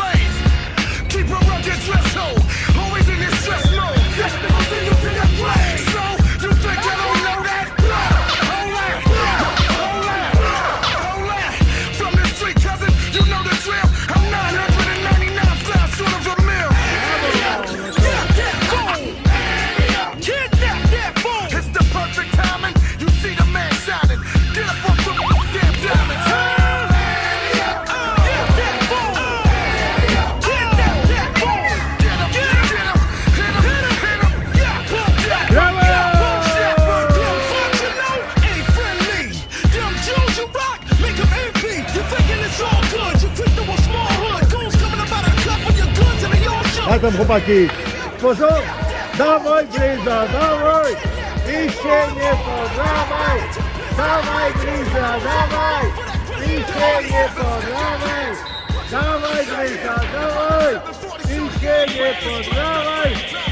brains. Keep a rugged threshold, always in this stress mode. Vegetables in your brain. So you think I don't know that? Hold that. From the street, cousin, you know the drill. I'm 999 flies short of a mill. Kidnap that fool. It's the perfect timing. You see the man shining. Get up off the damn diamonds. Jak tam, chłopaki? Sposób? Dawaj, Gryza, dawaj! I się nie poddawaj! Dawaj, Gryza, dawaj! I się nie poddawaj! Dawaj, Gryza, dawaj! I się nie poddawaj!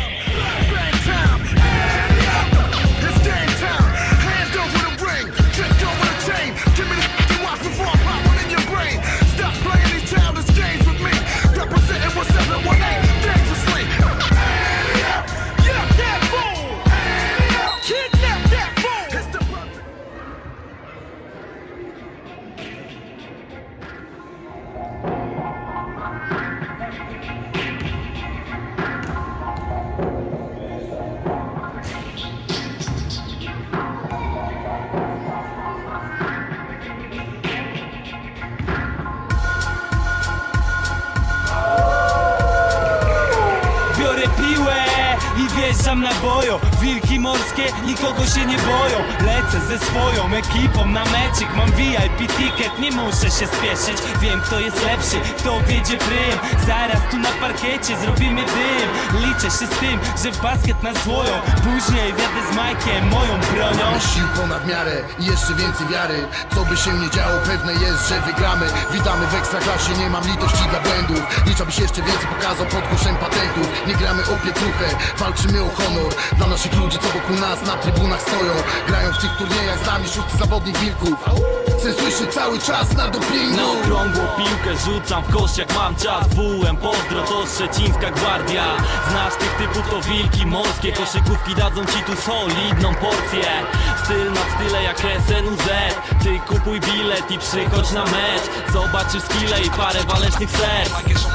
Wjeżdżam na bojo, wilki morskie nikogo się nie boją. Lecę ze swoją ekipą na meczik. Mam VIP ticket, nie muszę się spieszyć. Wiem kto jest lepszy, kto wiedzie prym. Zaraz tu na parkiecie zrobimy dym. Liczę się z tym, że w basket nas złoją. Później wjadę z Majkiem, moją bronią. Mamy sił ponad miarę i jeszcze więcej wiary. Co by się nie działo, pewne jest, że wygramy. Witamy w Ekstraklasie, nie mam litości dla błędów. Liczałbyś jeszcze więcej pokazał pod koszem patentów. Nie gramy o pietruchę, walczymy o honor. Dla naszych ludzi, co wokół nas na trybunach stoją. Grają w tych turniejach z nami szósty zawodnik wilków. Chcę słyszeć cały czas na dopingu. Na okrągłą piłkę rzucam w kosz jak mam czas. WM, pozdro, to Szczecińska Gwardia. Znasz tych typów, to wilki morskie. Koszykówki dadzą ci tu solidną porcję. Styl na style jak SNUZ. Ty kupuj bilet i przychodź na mecz. Zobaczysz skille i parę walecznych serc.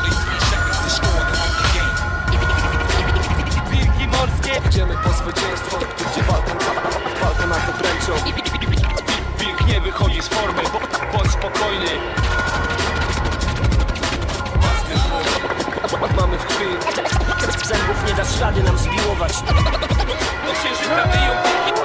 Wilki morskie. Idziemy po zwycięstwo, gdzie walka na obręczą. Wilk nie wychodzi z formy, bądź spokojny. Mamy w krwi. Zębów nie da ślady nam zbiłować. Do księżyca wyją wilki.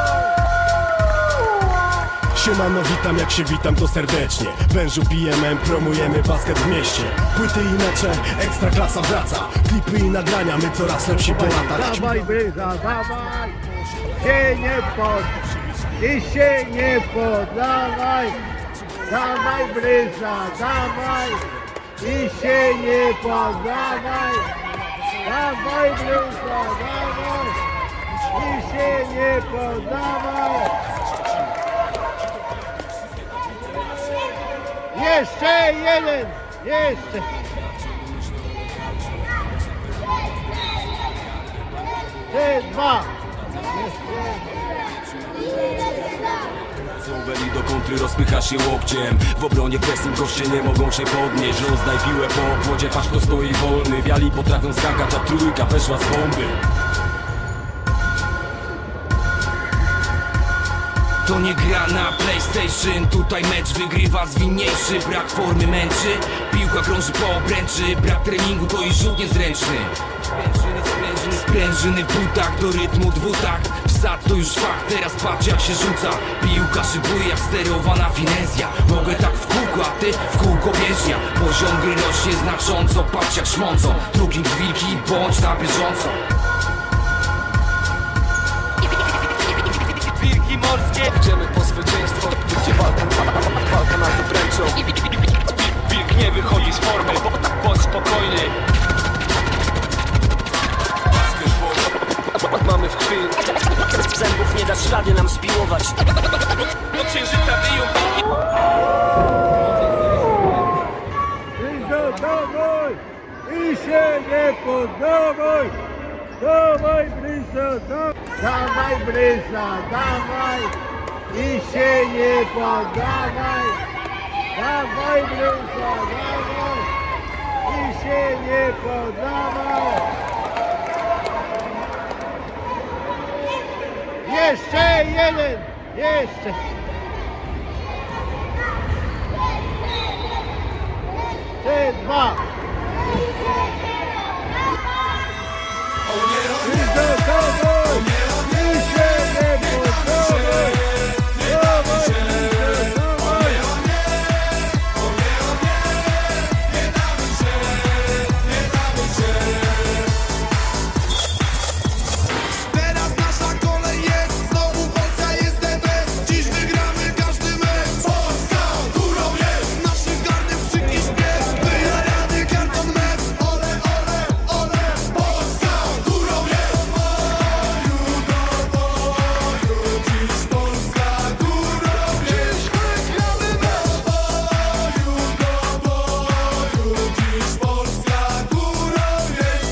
Siemano, witam, jak się witam to serdecznie. Wężu PMM, promujemy basket w mieście. Płyty i mecze, Ekstraklasa wraca. Klipy i nagrania, my coraz lepsi po latach. Dawaj, Gryza, dawaj! Się nie pod... I się nie poddawaj! Dawaj, Gryza, dawaj! I się nie poddawaj! Dawaj, Gryza, dawaj! I się nie poddawaj! Jeszcze jeden! Jeszcze! Dwa! Weli do kontry rozpycha się łokciem. W obronie pressing goście nie mogą się podnieść. Rozdaj piłę po obwodzie, patrz kto stoi wolny. Biali potrafią skakać, a trójka weszła z bomby. To nie gra na PlayStation, tutaj mecz wygrywa zwinniejszy. Brak formy męczy, piłka krąży po obręczy. Brak treningu to i rzut niezręczny. Sprężyny w butach, do rytmu dwutakt. Wsad to już fakt, teraz patrz jak się rzuca. Piłka szybuje jak sterowana finezja. Mogę tak w kółko, a ty w kółko bieżnia. Poziom gry rośnie znacząco, patrz jak szmącą. Drugim z wilki, bądź na bieżąco. Wilki morskie. Idziemy po zwycięstwo, gdzie walka nad obręczą. Wilk nie wychodzi z formy, bądź spokojny. Mamy w krwi. Zębów nie da ślady nam spiłować. Do księżyca wyją wilki. Gryza, dawaj! dawaj! I się nie poddawaj! Dawaj Bryza, dawaj Bryza, dawaj! I się nie poddawaj! Dawaj Bryza, dawaj! I się nie poddawaj! Jeszcze jeden! Jeszcze! Dwa! Bryza, dawaj! I się nie poddawaj! Dawaj Bryza, dawaj! Teraz nasza kolej jest, znowu Polska jest the best. Dziś wygramy każdy mecz. Polska górą jest, naszych garnych krzyk i śpiew. Wyjarany karton mecz. Ole, ole, ole, Polska górą jest. Dziś Polska górą jest. Dziś wygramy mecz. Dziś Polska górą jest.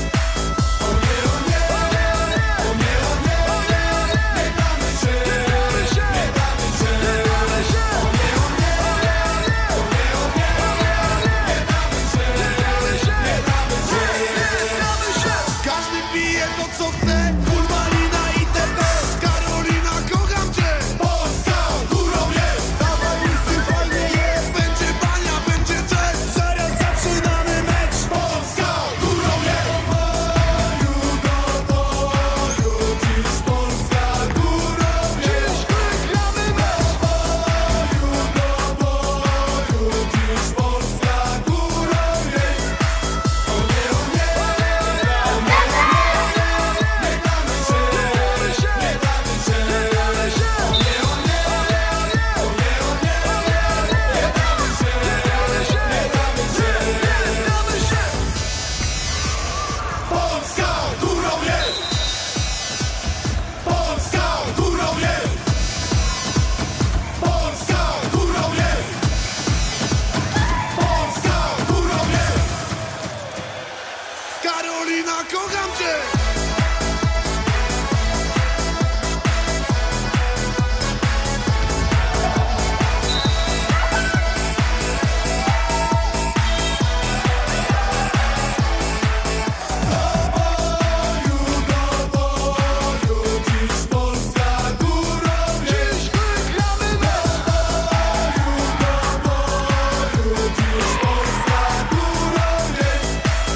Każdy pije to co chce, Kulmalina i TB. Karolina, kocham cię. Polska górą jest. Dawaj łysy, fajnie jest. Będzie bania, będzie jazz. Zaraz zaczynamy mecz. Polska górą jest. Dziś Polska górą jest. Dziś wygramy mecz. Dziś Polska górą jest. Polska górą jest! Polska górą jest! Polska górą jest! Polska górą jest! Karolina, kocham cię! Dziś Polska górą jest. Dziś wygramy mecz. Dziś Polska górą jest.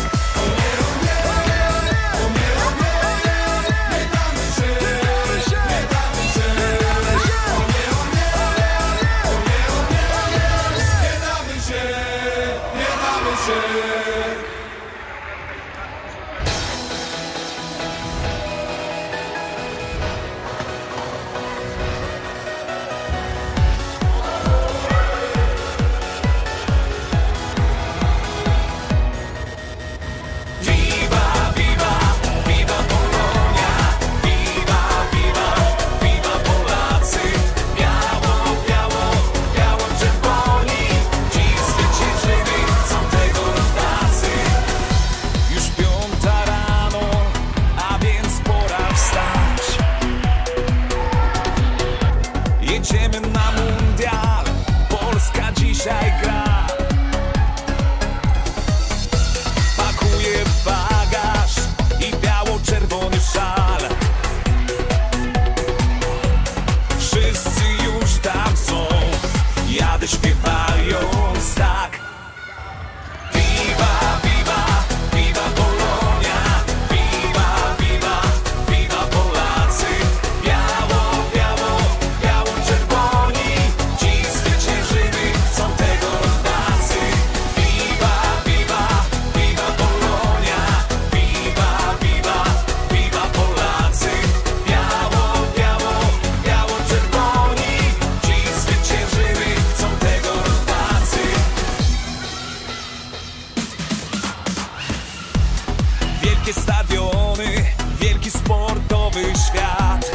Wielkie stadiony, wielki sportowy świat.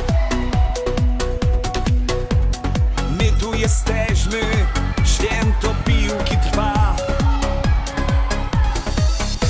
My tu jesteśmy, święto piłki trwa.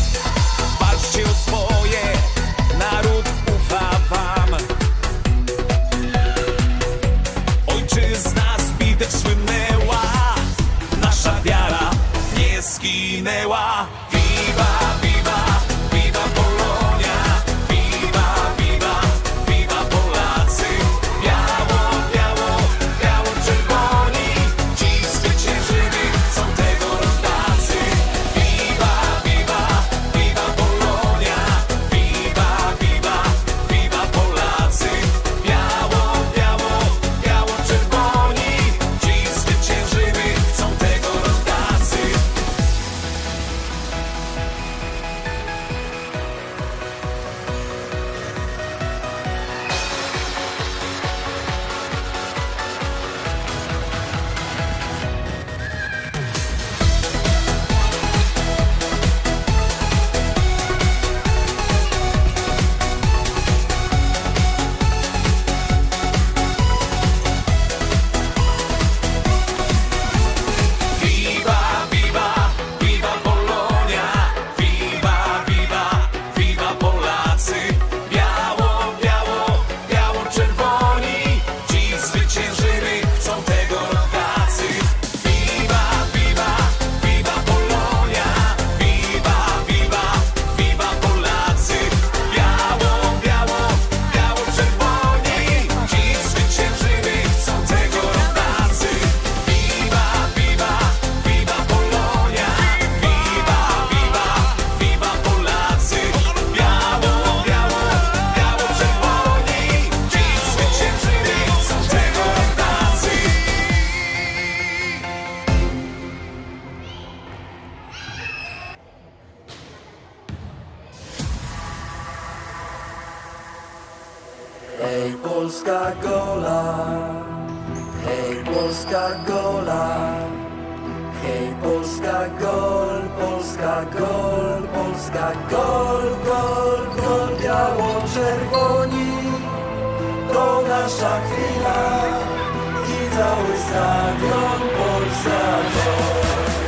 Hej Polska gola, hej Polska gola, hej Polska gol, Polska gol, Polska gol, gol, gol, biało-czerwoni, to nasza chwila i cały stadion Polska gol.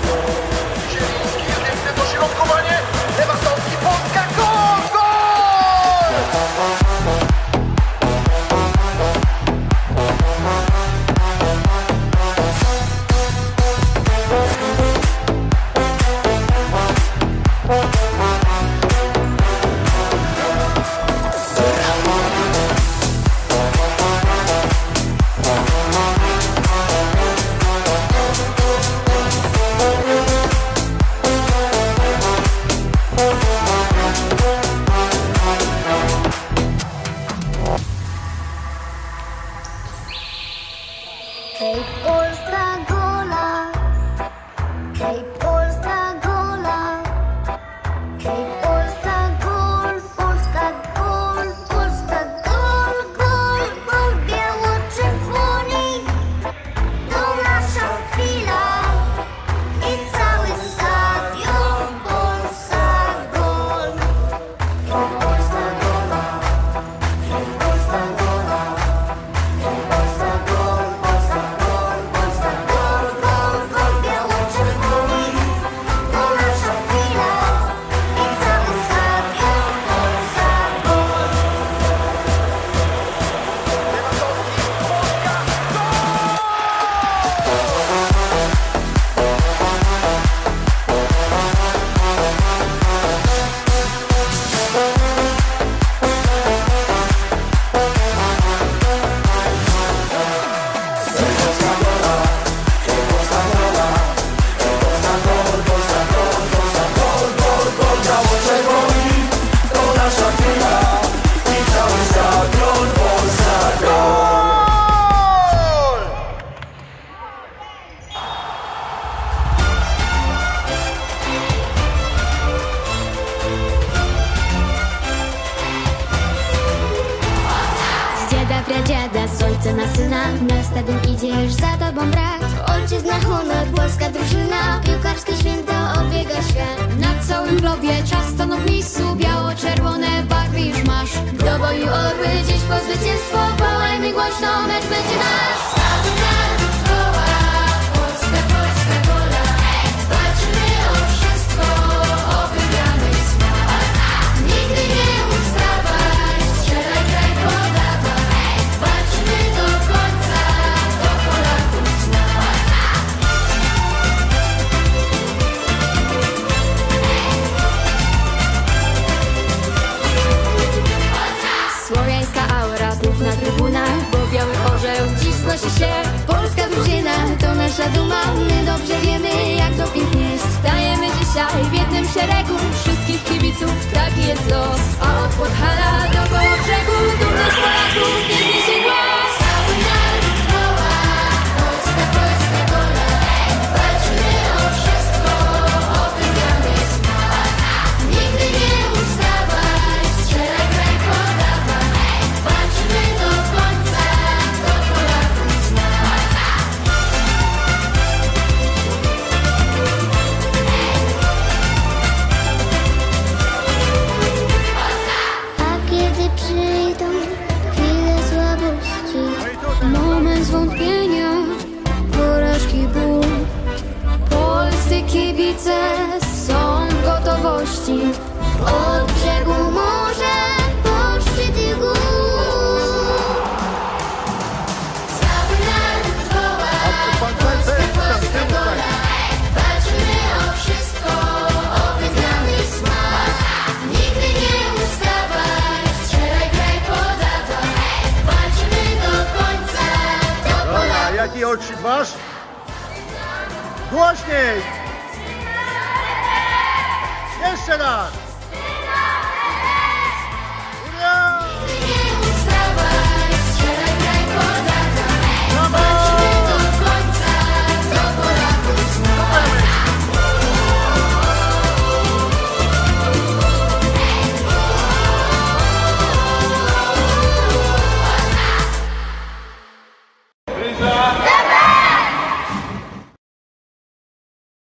Piękne dośrodkowanie, Lewandowski, Polska, gol, gol! Hej Polska gola, hej Polska gola, hej Polska gol, Polska gol, Polska gol, gol, gol, biało-czerwoni, to nasza chwila i cały stadion Polska gol. Hej Polska gola, hej Polska gola, hej Polska gol, Polska gol, Polska gol, gol, gol, biało-czerwoni, to nasza chwila i cały stadion Polska gol. Z dziada, pradziada, z ojca na syna, na stadion idziesz, za tobą brat. Ojczyzna, honor, polska drużyna, piłkarskie święto obiega świat. Na całym globie czas stanął w miejscu, biało-czerwone barwy już masz. Do boju orły, dziś po zwycięstwo, wołajmy głośno, mecz będzie nasz. Cały naród woła, Polska, Polska gola, walczymy o wszystko, o wygranej smak. Nigdy nie ustawaj, strzelaj, graj, podawaj, walczymy do końca, do Polaków znak. Słowiańska aura znów na trybunach, bo biały orzeł dziś znosi się. Polska drużyna to nasza duma, my dobrze wiemy, jak to pięknie jest. Stajemy dzisiaj w jednym szeregu wszystkich kibiców, taki jest los. A od Podhala do Kołobrzegu dumny z Polaków biegnie się głos. Cały naród woła, Polska, Polska gola, walczymy o wszystko, o wygrany smak. Nigdy nie ustawaj, strzelaj, graj, podawaj, walczymy do końca, do Polaków znak. A kiedy przyjdą chwile słabości, moment zwątpienia, porażki, ból, polscy kibice są w gotowości. Od brzegu morza po szczyty gór. Cały naród woła, Polska, Polska gola, walczymy o wszystko, o wygrany smak. Nigdy nie ustawaj, strzelaj, graj, podawaj, walczymy do końca, do Dobra, Polaków. jaki okrzyk masz? Głośniej! Jeszcze raz!